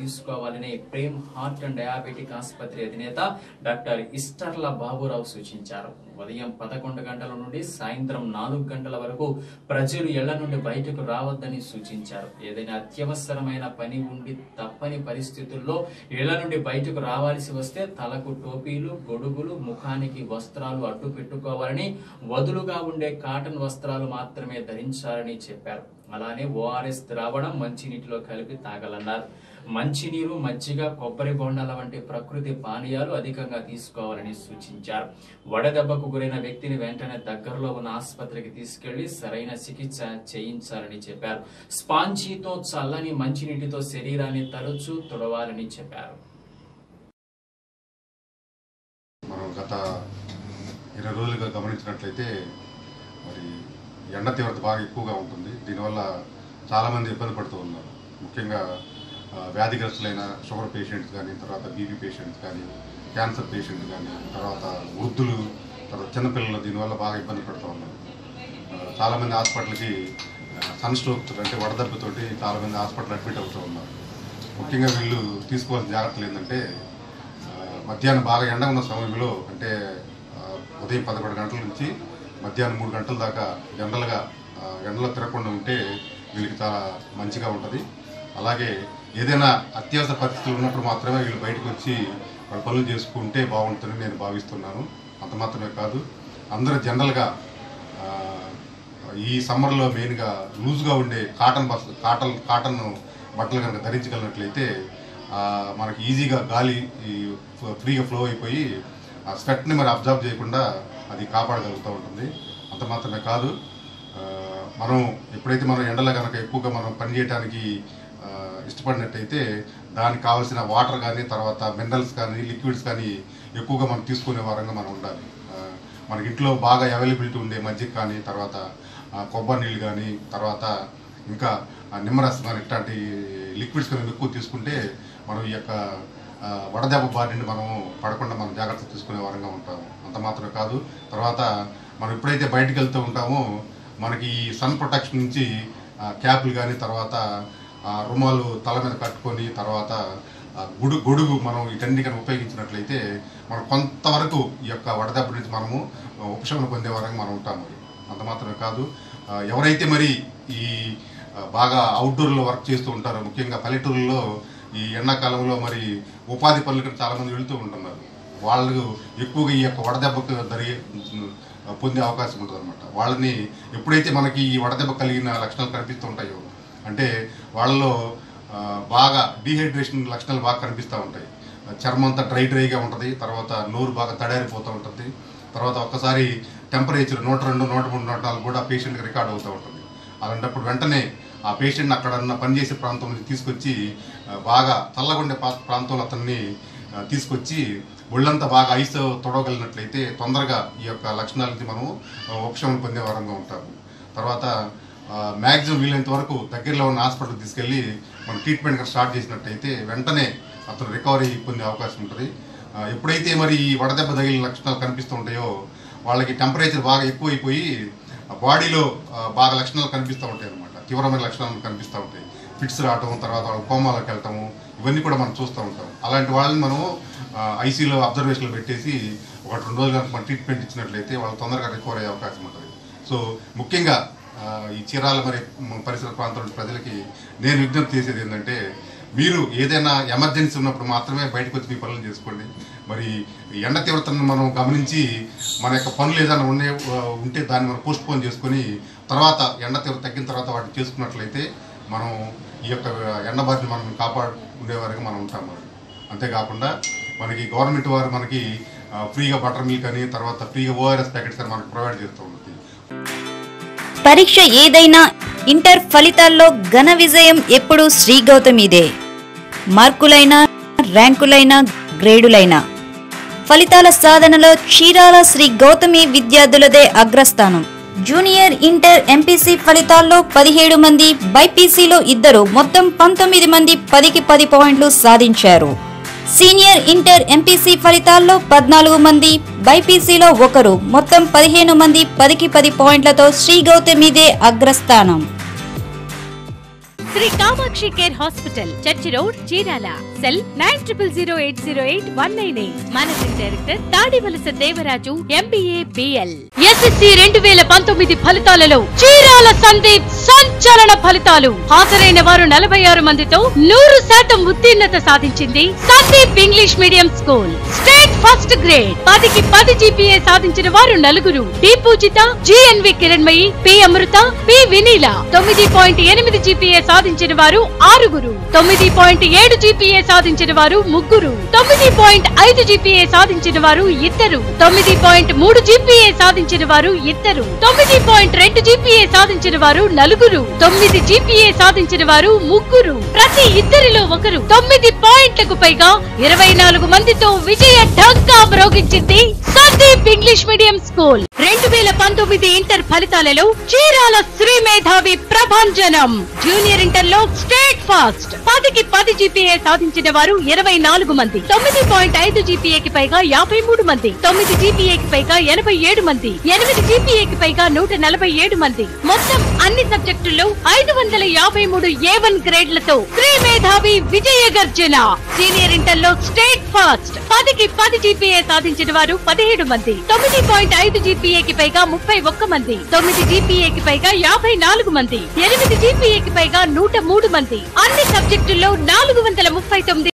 తీసుకోవాలని Prem heart and diabetic ఆసుపత్రి అధినేత డాక్టర్ ఇస్టర్ల బాబురావు సూచించారు. ఉదయం 11 గంటల నుండి సాయంత్రం 4 గంటల వరకు ప్రజలు ఇళ్ల నుండి బయటకు రావద్దని సూచించారు. ఏదైనా అత్యవసరమైన పని ఉండి తప్పని పరిస్థితుల్లో ఇళ్ల నుండి బయటకు రావాల్సి వస్తే తలకు టోపీలు, గొడుగులు, ముఖానికి వస్త్రాలు అడ్డు పెట్టుకోవాలని, వదులుగా ఉండే కాటన్ వస్త్రాలు మాత్రమే ధరించాలని చెప్పారు. అలానే ORS ద్రావణం మంచినీటిలో కలిపి తాగాలన్నారు. మంచినీరు, మజ్జిగ, కొబ్బరి బొండాల వంటి ప్రకృతి పానీయాలు అధికంగా తీసుకోవాలని సూచించారు. వడదెబ్బకు గురైన వ్యక్తిని వెంటనే దగ్గరలో ఉన్న ఆసుపత్రికి తీసుకెళ్లి సరైన చికిత్స చేయించాలని చెప్పారు. స్పాంజీతో చల్లని మంచినీటితో శరీరాన్ని తరచూ తుడవాలని చెప్పారు. మనం గత 20 రోజులుగా గమనించినట్లయితే మరి ఎండ తీవ్రత బాగా ఎక్కువగా ఉంటుంది. దీనివల్ల చాలామంది ఇబ్బంది పడుతూ ఉన్నారు. ముఖ్యంగా వ్యాధిగ్రస్తులైన షుగర్ పేషెంట్స్ కానీ, తర్వాత బీపీ పేషెంట్స్ కానీ, క్యాన్సర్ పేషెంట్స్ కానీ, తర్వాత వృద్ధులు, తర్వాత చిన్నపిల్లలు దీనివల్ల బాగా ఇబ్బంది పడుతూ ఉన్నారు. చాలామంది హాస్పిటల్కి సన్ స్ట్రోక్ అంటే వడదెబ్బతోటి చాలామంది హాస్పిటల్ అడ్మిట్ అవుతూ ఉన్నారు. ముఖ్యంగా వీళ్ళు తీసుకోవాల్సిన జాగ్రత్తలు ఏంటంటే మధ్యాహ్నం బాగా ఎండ ఉన్న సమయంలో అంటే ఉదయం 11 గంటల నుంచి మధ్యాహ్నం 3 గంటల దాకా జనరల్గా ఎండలో తిరగకుండా ఉంటే వీళ్ళకి చాలా మంచిగా ఉంటుంది. అలాగే ఏదైనా అత్యవసర పరిస్థితులు ఉన్నప్పుడు మాత్రమే వీళ్ళు బయటకు వచ్చి వాళ్ళ పనులు చేసుకుంటే బాగుంటుందని నేను భావిస్తున్నాను. అంత మాత్రమే కాదు, అందరూ జనరల్గా ఈ సమ్మర్లో మెయిన్గా లూజ్గా ఉండే కాటన్ బట్టలు కనుక ధరించగలిగినట్లయితే మనకి ఈజీగా గాలి ఫ్రీగా ఫ్లో అయిపోయి ఆ స్వెట్ని మరి అబ్జర్వ్ చేయకుండా అది కాపాడగలుగుతూ ఉంటుంది. అంత మాత్రమే కాదు, మనం ఎప్పుడైతే మనం ఎండలో కనుక ఎక్కువగా మనం పనిచేయడానికి ఇష్టపడినట్టయితే దానికి కావాల్సిన వాటర్ కానీ, తర్వాత మినరల్స్ కానీ, లిక్విడ్స్ కానీ ఎక్కువగా మనం తీసుకునే వారంగా మనం ఉండాలి. మనకి ఇంట్లో బాగా అవైలబిలిటీ ఉండే మజ్జిగ కానీ, తర్వాత కొబ్బరి నీళ్ళు కానీ, తర్వాత ఇంకా నిమ్మరసం కానీ ఇట్లాంటి లిక్విడ్స్ కానీ ఎక్కువ తీసుకుంటే మనం ఈ యొక్క వడదెబ్బ బారి నుండి మనము పడకుండా మనం జాగ్రత్త తీసుకునే వారంగా ఉంటాము. అంత మాత్రమే కాదు, తర్వాత మనం ఎప్పుడైతే బయటకు వెళ్తూ ఉంటామో మనకి ఈ సన్ ప్రొటెక్షన్ నుంచి క్యాప్లు కానీ, తర్వాత రుమాలు తల మీద కట్టుకొని, తర్వాత గొడుగు మనం వీటన్ని కానీ ఉపయోగించినట్లయితే మనం కొంతవరకు ఈ యొక్క వడదెబ్బ నుంచి మనము ఉపశమనం పొందే వారంగా మనం ఉంటాము. అంత మాత్రమే కాదు, ఎవరైతే మరి ఈ బాగా అవుట్డోర్లో వర్క్ చేస్తూ ఉంటారో, ముఖ్యంగా పల్లెటూరులో ఈ ఎండాకాలంలో మరి ఉపాధి పనులకు చాలామంది వెళుతూ ఉంటున్నారు. వాళ్ళు ఎక్కువగా ఈ యొక్క వడదెబ్బకు పొందే అవకాశం ఉంటుంది అనమాట. వాళ్ళని ఎప్పుడైతే మనకి ఈ వడదెబ్బ కలిగిన లక్షణాలు కనిపిస్తూ ఉంటాయో, అంటే వాళ్ళలో బాగా డీహైడ్రేషన్ లక్షణాలు బాగా కనిపిస్తూ ఉంటాయి. చర్మం అంతా డ్రైగా ఉంటుంది, తర్వాత నోరు బాగా తడారిపోతూ ఉంటుంది, తర్వాత ఒక్కసారి టెంపరేచర్ 102, 103, 104 కూడా పేషెంట్కి రికార్డ్ అవుతూ ఉంటుంది. అలాంటప్పుడు వెంటనే ఆ పేషెంట్ని అక్కడ ఉన్న పనిచేసే ప్రాంతం నుంచి తీసుకొచ్చి బాగా చల్లగుండే ప్రాంతంలో అతన్ని తీసుకొచ్చి ఒళ్ళంతా బాగా ఐస్ తొడవగలిగినట్లయితే తొందరగా ఈ యొక్క లక్షణాల నుంచి మనము ఉపశమనం పొందే వారంగా ఉంటాము. తర్వాత మ్యాక్సిమం వీలైనంత వరకు దగ్గరలో ఉన్న హాస్పిటల్కి తీసుకెళ్ళి మనం ట్రీట్మెంట్ స్టార్ట్ చేసినట్టయితే వెంటనే అతను రికవరీ పొందే అవకాశం ఉంటుంది. ఎప్పుడైతే మరి ఈ వడదెబ్బ తగిలిన లక్షణాలు కనిపిస్తూ ఉంటాయో వాళ్ళకి టెంపరేచర్ బాగా ఎక్కువైపోయి బాడీలో బాగా లక్షణాలు కనిపిస్తూ ఉంటాయి అన్నమాట. తీవ్రమైన లక్షణాలు కనిపిస్తూ ఉంటాయి. ఫిట్స్ రావటం, తర్వాత వాళ్ళు కోమాలోకి వెళ్ళటము, ఇవన్నీ కూడా మనం చూస్తూ ఉంటాం. అలాంటి వాళ్ళని మనము ఐసీలో అబ్జర్వేషన్లో పెట్టేసి 1-2 రోజులు కనుక మనం ట్రీట్మెంట్ ఇచ్చినట్లయితే వాళ్ళు తొందరగా రికవర్ అయ్యే అవకాశం ఉంటుంది. సో ముఖ్యంగా ఈ చీరాల మరి పరిసర ప్రాంతాల ప్రజలకి నేను విజ్ఞప్తి చేసేది ఏంటంటే, మీరు ఏదైనా ఎమర్జెన్సీ ఉన్నప్పుడు మాత్రమే బయటకు వచ్చి మీ పనులు చేసుకోండి. మరి ఎండ తీవ్రతను మనం గమనించి మన యొక్క పనులు ఏదైనా ఉంటే దాన్ని మనం పోస్ట్ పోన్ చేసుకొని తర్వాత ఎండ తీవ్రత తగ్గిన తర్వాత వాటిని చేసుకున్నట్లయితే మనం ఈ యొక్క ఎండ బారిని మనం కాపాడుకునేవారుగా మనం ఉంటాం. అంతేకాకుండా మనకి గవర్నమెంట్ వారు మనకి ఫ్రీగా బటర్ మిల్క్ అని, తర్వాత ఫ్రీగా ORS ప్యాకెట్స్ అని మనకు ప్రొవైడ్ చేస్తూ ఉంటుంది. పరీక్ష ఏదైనా ఇంటర్ ఫలితాల్లో ఘన విజయం ఎప్పుడూ శ్రీ గౌతమిదే. మార్కులైనా, ర్యాంకులైనా, గ్రేడులైనా ఫలితాల సాధనలో చీరాల శ్రీ గౌతమి విద్యార్థులదే అగ్రస్థానం. జూనియర్ ఇంటర్ ఎంపీసీ ఫలితాల్లో 17 మంది, బైపీసీలో 2, మొత్తం 19 మంది 10కి 10 పాయింట్లు సాధించారు. సీనియర్ ఇంటర్ ఎంపీసీ ఫలితాల్లో 14 మంది, బైపీసీలో 1, మొత్తం 15 మంది 10కి 10 పాయింట్లతో శ్రీ గౌతమిదే అగ్రస్థానం. Sri Kamakshi care hospital, church road, Chirala. Cell 9000808198. Managing director Tadivalasa Devaraju, MBA, BL. SSC 2019 ఫలితాలలో చీరాల సందీప్ సంచలన ఫలితాలు. హాజరైన వారు 46 మందితో 100% ఉత్తీర్ణత సాధించింది Sandeep English medium school. State first grade. 10కి 10 GPA సాధించిన వారు 4. D Poojitha, GNV Kiranmayi, P Amrutha, P Vineela. 9.8 GPA సాధించిన వారు 6. 9.7 GPA సాధించిన వారు 3. 9.5 GPA సాధించిన వారు 2. 9.3 GPA సాధించిన వారు 2. 9.2 GPA సాధించిన వారు 4. 9 GPA సాధించిన వారు 3. ప్రతి ఇద్దరిలో ఒకరు. 9 పాయింట్లకు పైగా 24 మందితో విజయ ఢంకా మ్రోగించింది Sandeep English medium school. 2019 inter ఫలితాలలో చీరాల శ్రీ మేధావి ప్రభంజనం. జూనియర్ ఇంటర్ లో స్టేట్ ఫాస్ట్. 10కి 10 GPA సాధించిన వారు 24 మంది. 9.5 GPA కి పైగా 53 మంది. 9 GPA కి పైగా 87 మంది. 8 GPA కి పైగా 147 మంది. మొత్తం అన్ని సబ్జెక్టుల్లో 553 A1 గ్రేడ్లతో శ్రీ మేధావి విజయ గర్జన. సీనియర్ ఇంటర్ లో స్టేట్ ఫాస్ట్. 10కి 10 GPA సాధించిన వారు 17 మంది. 9.5 GPA కి పైగా 31 మంది. 9 GPA కి పైగా 54 మంది. 8 GPA కి పైగా 103 మంది. అన్ని సబ్జెక్టుల్లో 439